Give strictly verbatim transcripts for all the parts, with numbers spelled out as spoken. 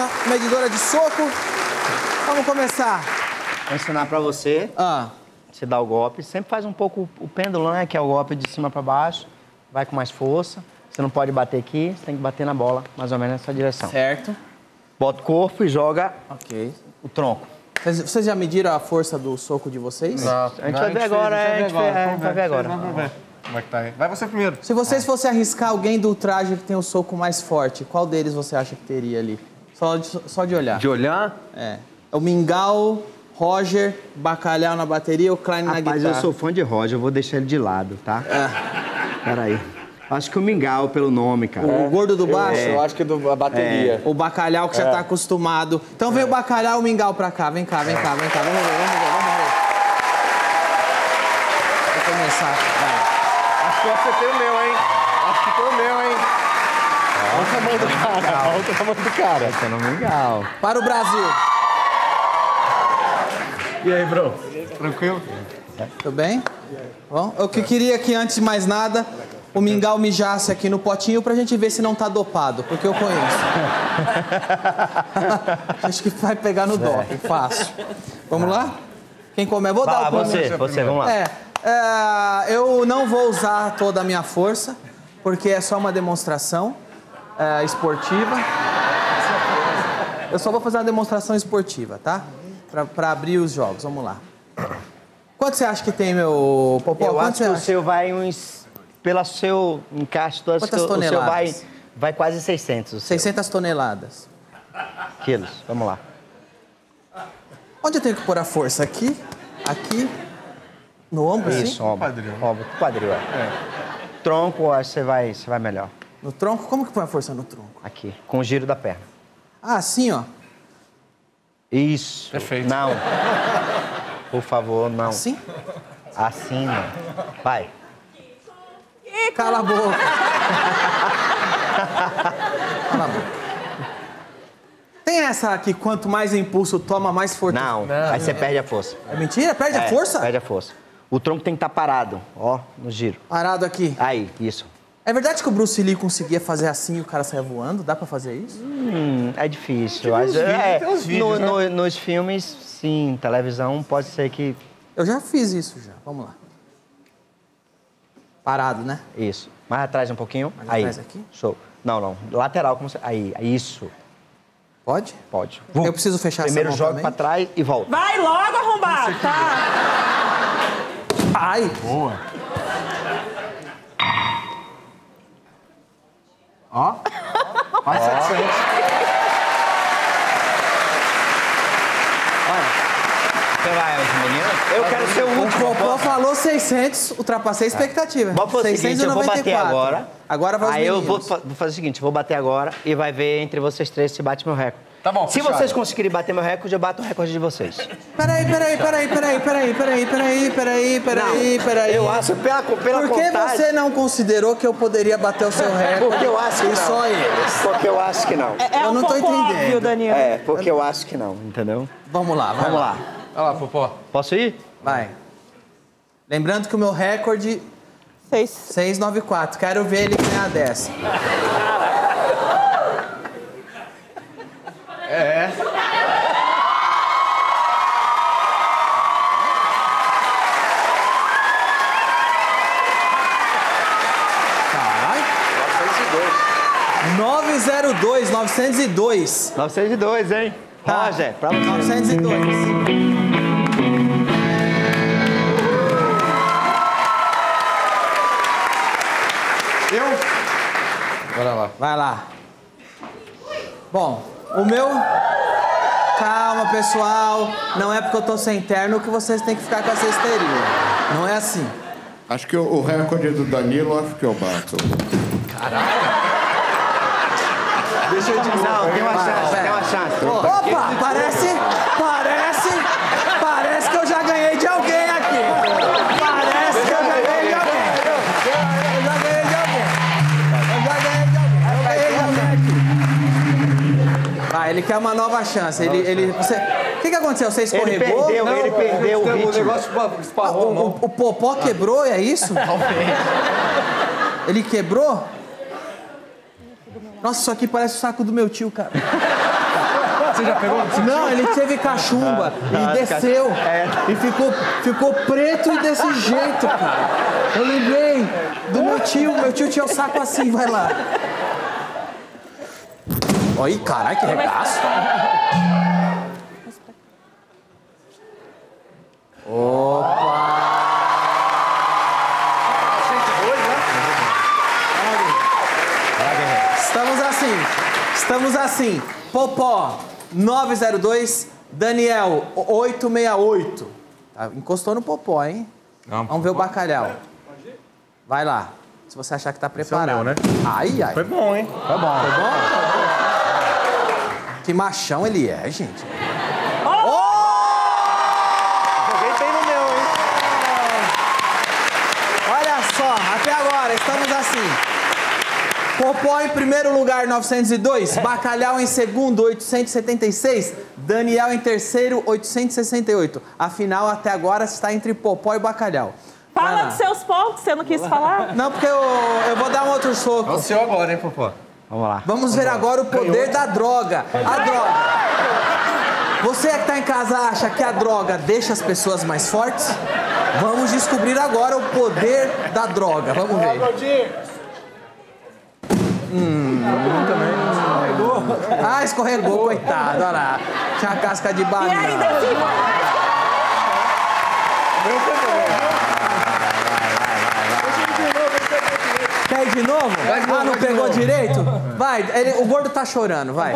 Medidora de soco. Vamos começar. Vou ensinar pra você. Ah. Você dá o golpe. Sempre faz um pouco o pêndulo, né? Que é o golpe de cima pra baixo. Vai com mais força. Você não pode bater aqui, você tem que bater na bola, mais ou menos nessa direção. Certo. Bota o corpo e joga Ok. o tronco. Vocês, vocês já mediram a força do soco de vocês? Não. A gente vai ver agora, é, a gente vai ver agora. Vamos ver. Como é que tá aí? Vai você primeiro. Se vocês fossem arriscar alguém do traje que tem o soco mais forte, qual deles você acha que teria ali? Só de, só de olhar. De olhar? É. O Mingau, Roger, Bacalhau na bateria ou Klein na guitarra? Rapaz, eu sou fã de Roger, eu vou deixar ele de lado, tá? É. Peraí. Acho que o Mingau, pelo nome, cara. O gordo do baixo? É. Eu acho que é do, a bateria. É. O Bacalhau que é. já tá acostumado. Então vem é. o Bacalhau e o Mingau pra cá. Vem cá, vem cá, vem cá. Vamos ver, vamos ver, vamos ver. Vou começar. Vai. Acho que eu acertei o meu, hein? Acho que foi o meu, hein? Olha o tamanho do cara. Olha o tamanho do cara. Esse é no Mingau. Para o Brasil. E aí, bro? Tranquilo? Tudo bem? Bom, eu que queria que, antes de mais nada, o Mingau mijasse aqui no potinho pra gente ver se não tá dopado, porque eu conheço. Acho que vai pegar no doping, fácil. Vamos lá? Quem começa? Vou Vai dar lá, o você, você, vamos lá. É, é, eu não vou usar toda a minha força, porque é só uma demonstração é, esportiva. Eu só vou fazer uma demonstração esportiva, tá? Pra, pra abrir os jogos, vamos lá. Quanto você acha que tem, meu Popó? Eu Quanto acho que o seu vai uns... Pelo seu encaixe, todo, Quantas o seu toneladas? vai, vai quase seiscentos. O seu. seiscentas toneladas. Quilos, vamos lá. Onde eu tenho que pôr a força? Aqui? Aqui? No ombro, assim? Isso, ombro. Quadril. Ombro, quadril, é. é. Tronco, acho que você vai, você vai melhor. No tronco? Como que põe a força no tronco? Aqui, com o giro da perna. Ah, assim, ó. Isso. Perfeito. Não. Por favor, não. Assim? Assim, não. Vai. Cala a boca. Cala a boca. Tem essa aqui, quanto mais impulso toma, mais força. Não, não, aí você perde a força. É mentira? Perde é, a força? Perde a força. O tronco tem que estar parado, ó, no giro. Parado aqui. Aí, isso. É verdade que o Bruce Lee conseguia fazer assim e o cara saia voando? Dá pra fazer isso? Hum, é difícil. Tem uns vídeos, é, tem uns vídeos, no, né? no, nos filmes, sim. Televisão, pode ser que... Eu já fiz isso, já. Vamos lá. Parado, né? Isso. Mais atrás um pouquinho. Mais aí. atrás aqui? Show. Não, não. Lateral, como você... Aí, isso. Pode? Pode. Eu preciso fechar Primeiro essa mão joga também? pra trás e volta. Vai logo, arrombado, tá? Ai! Boa. Ó. Quase setecentos. Você vai, menino? Eu quero ser o O último. Popó falou seiscentos, ultrapassei a expectativa. Vamos fazer o seguinte, eu vou bater agora. Agora vai os Aí eu meninos. vou, vou fazer o seguinte, vou bater agora e vai ver entre vocês três se bate meu recorde. Tá bom, Se fechado. vocês conseguirem bater meu recorde, eu bato o recorde de vocês. Peraí, peraí, peraí, peraí, peraí, peraí, peraí, peraí, peraí, peraí. Eu acho, pela, pela Por que contagem... você não considerou que eu poderia bater o seu recorde? Porque eu acho que E não. só eles. Porque eu acho que não. É, é Eu um não tô pouco entendendo. óbvio, Danilo. É, porque eu acho que não, entendeu? Vamos lá, vai Vamos lá. lá. Olha lá, Popó. Posso ir? Vai. Lembrando que o meu recorde Seis. seiscentos e noventa e quatro. Quero ver ele ganhar dessa. É. Caralho. novecentos e dois, novecentos e dois. novecentos e dois, hein? Tá. Roger, pra você. novecentos e dois. Eu? Bora lá. Vai lá. Bom, o meu... Calma, pessoal. Não é porque eu tô sem terno que vocês têm que ficar com essa histeria. Não é assim. Acho que o, o recorde do Danilo, acho que eu bato. Deixa eu de novo. Não, tem uma Vai, chance, vai. tem uma chance. Opa, parece... Parece... Parece que eu já ganhei de alguém aqui. Parece que eu já ganhei de alguém. Eu já ganhei de alguém. Eu já ganhei de alguém. Eu ganhei de alguém aqui. Vai, ele quer uma nova chance. Ele... ele você... O que, que aconteceu? Você Ele escorregou? perdeu, Não, ele perdeu o O ritmo. negócio esparrou a o, mão. o, o Popó quebrou, é isso? Ele quebrou? Nossa, isso aqui parece o saco do meu tio, cara. Você já pegou? Não, ele teve cachumba e desceu. E ficou, ficou preto e desse jeito, cara. Eu lembrei do meu tio. Meu tio tinha o saco assim, vai lá. Olha aí, caralho, que regaço. Opa! Estamos assim, estamos assim. Popó, nove zero dois, Daniel, oito seis oito. Tá, encostou no Popó, hein? Não, Vamos ver o bacalhau. Vai lá, se você achar que tá preparado. Esse é o meu, né? Ai, ai. Foi bom, hein? Foi bom. Foi bom? Que machão ele é, gente. Joguei bem no meu, hein? Olha só, até agora, estamos assim. Popó em primeiro lugar, novecentos e dois. Bacalhau em segundo, oitocentos e setenta e seis. Daniel em terceiro, oitocentos e sessenta e oito. Afinal, até agora, está entre Popó e Bacalhau. Vai Fala lá. dos seus pontos, você não quis falar? Não, porque eu, eu vou dar um outro É o soco. seu agora, hein, Popó? Vamos lá. Vamos ver agora o poder da droga. A droga. Você que está em casa acha que a droga deixa as pessoas mais fortes? Vamos descobrir agora o poder da droga. Vamos ver. Hum, ah, escorregou, coitado. Olha lá. Tinha a casca de E banana. ainda assim, Quer ir de novo? Ah, não pegou direito? Vai, ele- o gordo tá chorando, vai.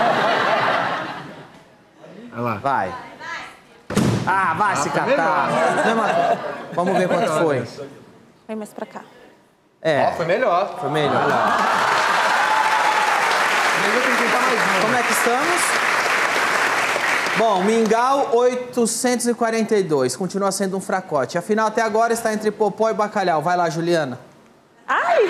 Vai lá. Vai. Ah, vai se catar. Não, mas- Vamos ver quanto foi. vem mais pra cá. É, Foi melhor. foi melhor. Como é que estamos? Bom, Mingau, oitocentos e quarenta e dois. Continua sendo um fracote. Afinal, até agora está entre Popó e Bacalhau. Vai lá, Juliana. Ai!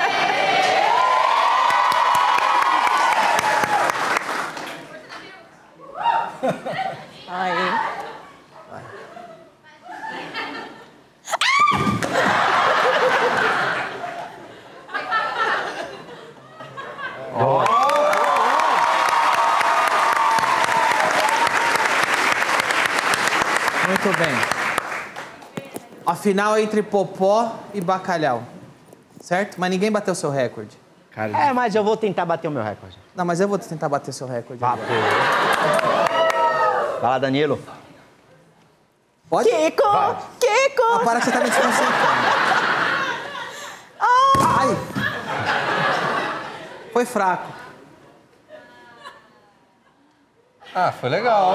Ai. Muito bem. Afinal, entre Popó e Bacalhau. Certo? Mas ninguém bateu seu recorde. Cara, É, mas eu vou tentar bater o meu recorde. Não, mas eu vou tentar bater seu recorde. Vá, agora. pô. Vai lá, Danilo. Pode? Kiko! Kiko! Ah, para que você tá me desconcentrando. Ai! Foi fraco. Ah, foi legal.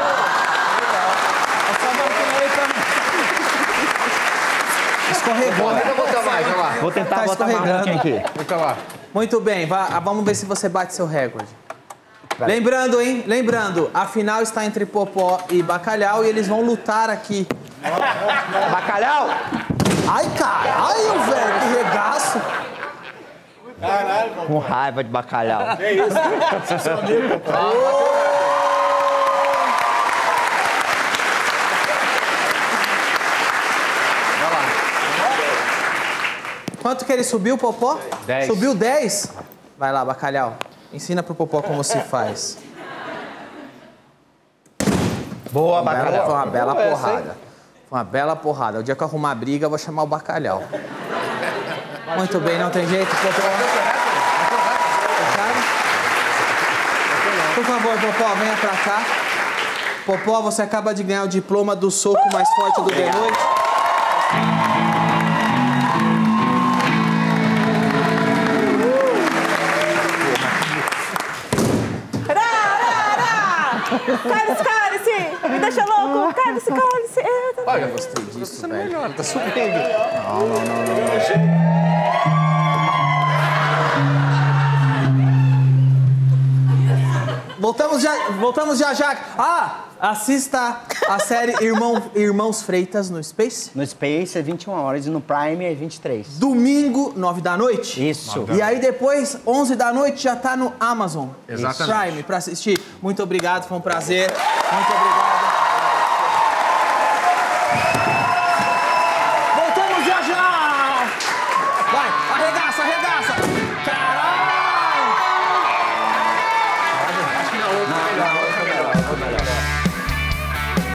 Escorregou. Tenta botar mais, vai lá. Vou tentar Tá botar mais um escorregando. pouquinho aqui. Tenta lá. Muito bem, vá, vamos ver se você bate seu recorde. Lembrando, hein? Lembrando, a final está entre Popó e Bacalhau e eles vão lutar aqui. Bacalhau! Ai, caralho, velho, que regaço. Com raiva de bacalhau. Quanto que ele subiu, Popó? Dez. Subiu dez? Vai lá, Bacalhau. Ensina pro Popó como se faz. Boa, Bela- bacalhau. foi uma bela Boa essa, porrada. Foi uma bela porrada. O dia que eu arrumar briga, eu vou chamar o Bacalhau. Muito bem, não tem jeito, Popó. Fechado? Por favor, Popó, venha pra cá. Popó, você acaba de ganhar o diploma do soco mais forte do The Noite. Cálice, cálice! Me deixa louco! Cálice, cálice! Olha, Eu gostei disso, é velho. melhor, tá subindo. Voltamos já, voltamos já já. Ah, assista a série Irmão, Irmãos Freitas no Space. No Space é vinte e uma horas e no Prime é vinte e três. Domingo, nove da noite. Isso. E aí depois, onze da noite, já tá no Amazon Exatamente. Prime pra assistir. Muito obrigado, foi um prazer. Muito obrigado.